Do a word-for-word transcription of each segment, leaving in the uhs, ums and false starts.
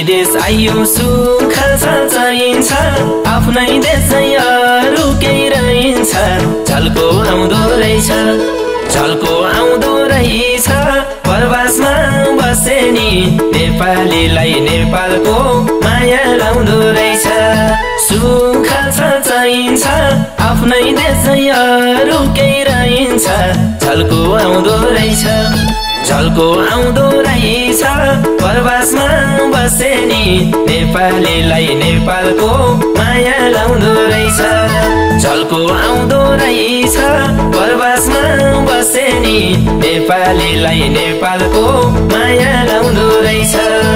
देश आइयो सुख छ चाहिन्छ आफ्नै देश अरू केही रहन्छ झल्को आउँदो रहेछ झल्को आउँदो रहेछ प्रवासमा बसे नि नेपालीलाई नेपालको माया लाउँदो रहेछ सुख छ चाहिन्छ आफ्नै देश अरू केही रहन्छ झल्को आउँदो रहेछ झल्को आउँदो रहेछ प्रवासमा बसे नि नेपालीलाई नेपालको माया लाउँदो रहेछ झल्को आउँदो रहेछ प्रवासमा बसे नि नेपालीलाई नेपालको माया लाउँदो रहेछ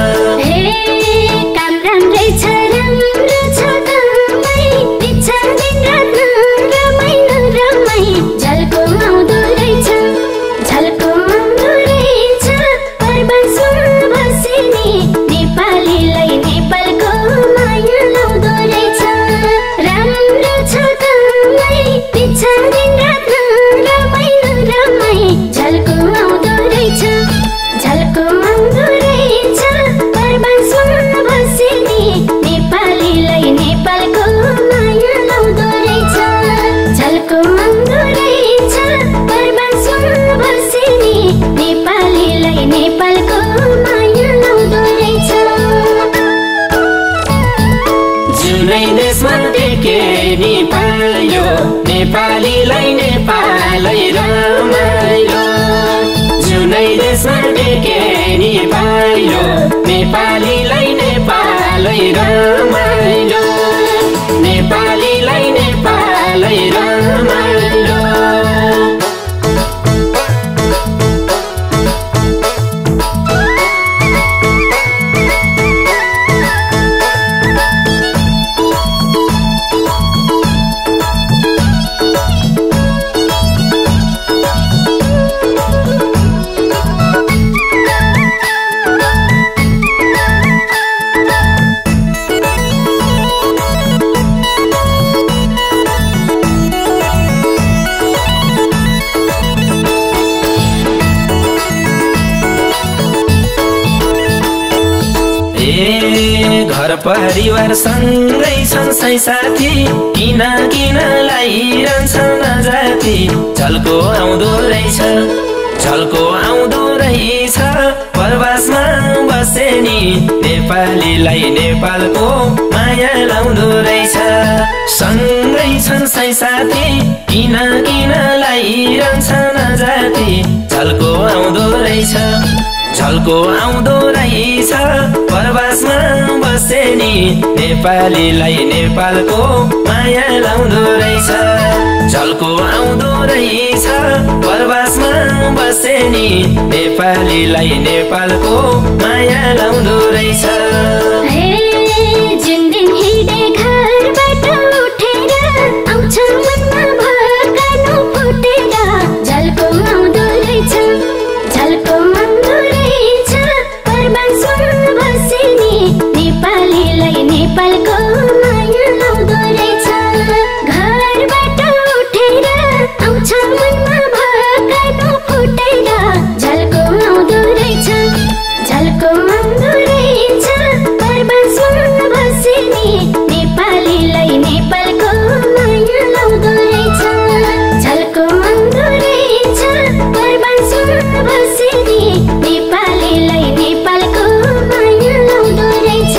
काम राम्रै छ राम्रो छ कामै इच्छा दिन रात रमाइलो रमाइ झल्को आउँदो रहेछ झल्को आउँदो रहेछ प्रवासमा बसे नि नेपालीलाई नेपालको माया लाउँदो रहेछ राम्रो छ कामै इच्छा दिन रात रमाइलो रमाइ झल्को आउँदो रहेछ झल्को आउँदो रहेछ प्रवासमा बसे नि नेपालीलाई नेपालको माया लाउँदो रहेछ झल्को आउँदो रहेछ प्रवासमा बसे नि नेपालीलाई नेपालको माया लाउँदो रहेछ जुनै देशमा टेके नि पायो नेपालीलाई नेपालै रमाइलो जुनै देशमा टेके नि पायो नेपालीलाई नेपालै रमाइलो नेपालीलाई नेपालै रमाइलो घर परिवार सँगै छन् सै साथी किन किन लागिरहन्छ नजाति झल्को आउँदो रहेछ झल्को आउँदो रहेछ प्रवासमा बसे नि नेपालीलाई नेपालको माया लाउँदो रहेछ सँगै छन् सै साथी किन किन लागिरहन्छ नजाति झल्को आउँदो रहेछ झल्को आउँदो रहेछ प्रवासमा बसे नि नेपालीलाई नेपालको माया लाउँदो रहेछ झल्को आउँदो रहेछ प्रवासमा बसे नि नेपालीलाई नेपालको माया लाउँदो रहेछ जुन दिन हिँडे घरबाट उठेर आउँछ मनमा भकानो फुटेर झल्को आउँदो रहेछ झल्को आउँदो रहेछ प्रवासमा बसे नि नेपालीलाई नेपालको माया लाउँदो रहेछ घरबाट उठेर आउँछ मनमा भकानो फुटेर झल्को आउँदो रहेछ झल्को आउँदो रहेछ प्रवासमा बसे नि नेपालीलाई नेपालको माया लाउँदो रहेछ झल्को आउँदो रहेछ प्रवासमा बसे नि नेपालीलाई नेपालको माया लाउँदो रहेछ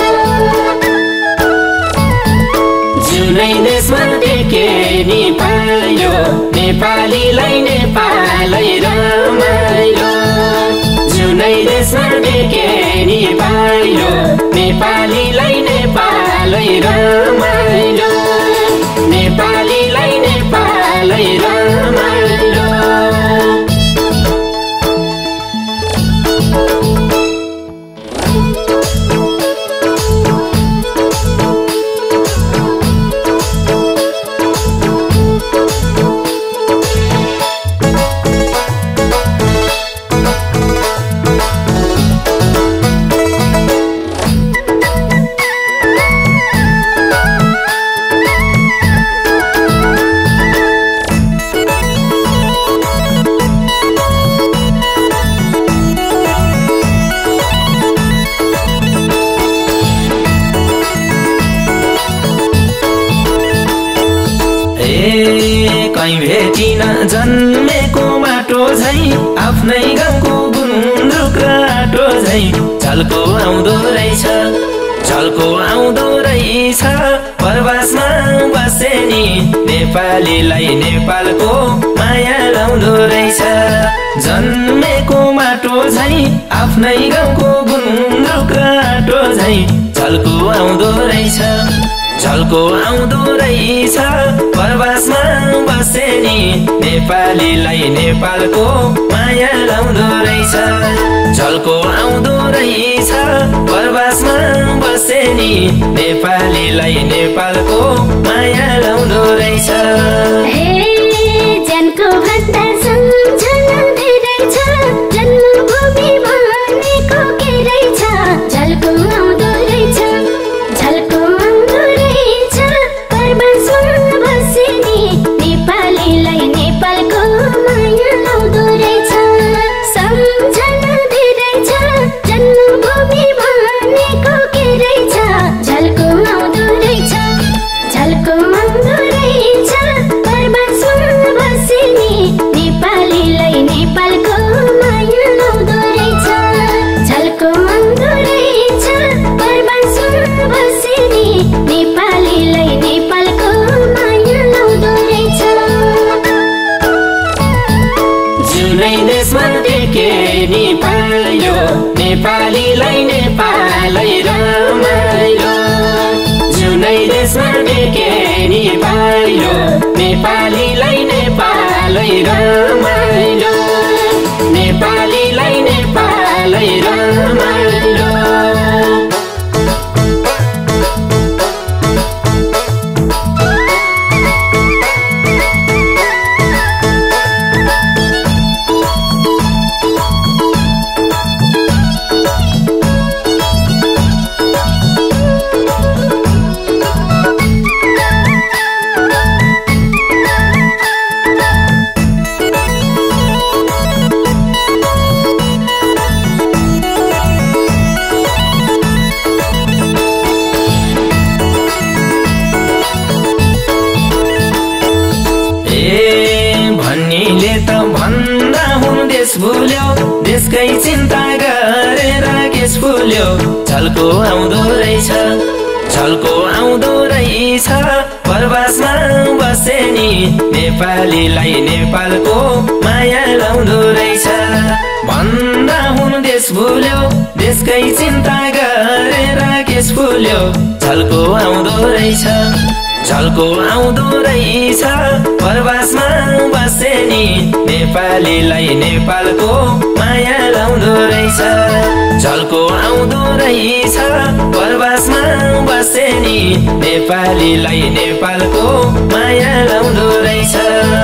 जुनै देशमा टेके नि पायो नेपालीलाई नेपालै रमाइलो जुनै देशमा टेके नि पायो नेपालीलाई नेपालै रमाइलो नेपालीलाई नेपालै रमाइलो कहीँ भेटिन जन्मेको माटो झै आफ्नै गाउँको गुन्द्रुक आटो झै झल्को आउँदो रहेछ झल्को आउँदो रहेछ प्रवासमा बसे नि नेपालीलाई नेपालको माया लाउँदो रहेछ जन्मेको माटो झै आफ्नै गाउँको गुन्द्रुक आटो झै झल्को आउँदो रहेछ झल्को आउँदो रहेछ प्रवासमा बसे नि नेपालीलाई नेपालको माया लाउँदो रहेछ झल्को आउँदो रहेछ प्रवासमा बसे नि नेपालीलाई नेपालको माया लाउँदो रहेछ ज्यानको भन्दा सम्झना धेरै छ जन्मभूमि भनेको के रहेछ झल्को आउँदो रहेछ झल्को आउँदो रहेछ प्रवासमा बसे नि नेपालीलाई नेपालको माया लाउँदो रहेछ सम्झना धेरै छ जन्मभूमि भनेको के रहेछ झल्को आउँदो रहेछ झल्को आउँदो रहेछ प्रवासमा बसे नि नेपालीलाई नेपालको माया लाउँदो रहेछ झल्को आउँदो रहेछ प्रवासमा बसे नि नेपालीलाई नेपालको माया लाउँदो रहेछ जुनै देशमा टेके नि पायो नेपालीलाई नेपालै रमाइलो जुनै देशमा टेके नि पायो नेपालीलाई नेपालै रमाइलो नेपालीलाई नेपालै रमाइलो भुल्यो देशकै चिन्ता गरेर केस फुल्यो झल्को आउँदो रहेछ झल्को आउँदो रहेछ प्रवासमा बसे नि नेपालीलाई नेपालको माया लाउँदो रहेछ भन्दा हुन देश भुल्यो देशकै चिन्ता गरेर केस फुल्यो झल्को आउँदो रहेछ झल्को आउँदो रहेछ प्रवासमा बसे नि नेपालीलाई नेपालको माया लाउँदो रहेछ झल्को आउँदो रहेछ प्रवासमा बसे नि नेपालीलाई नेपालको माया लाउँदो रहेछ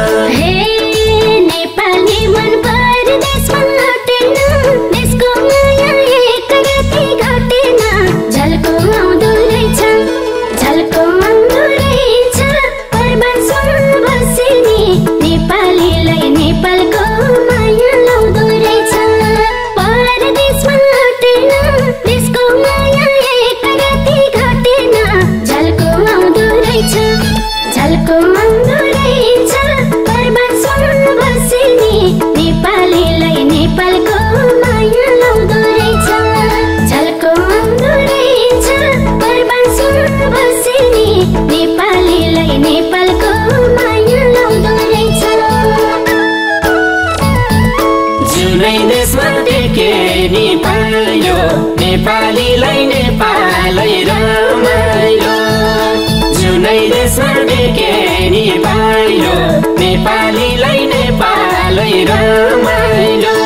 नेपाली मन परदेशमा लौटेन देशको माया एक राति घटेन झल्को आउँदो रहेछ झल्को आउँदो रहेछ प्रवासमा बसे नि नेपालीलाई नेपालको माया लाउँदो रहेछ परदेशमा लौटेन देशको माया एक राति घटेन झल्को आउँदो रहेछ झल्को आउँदो रहेछ प्रवासमा बसे नि नेपालीलाई नेपालको माया लाउँदो रहेछ झल्को आउँदो रहेछ प्रवासमा बसे नि नेपालीलाई नेपालको माया लाउँदो रहेछ जुनै देशमा टेके नि पायो नेपालीलाई नेपालै रमाइलो जुनै देशमा टेके नि पायो नेपालीलाई नेपालै रमाइलो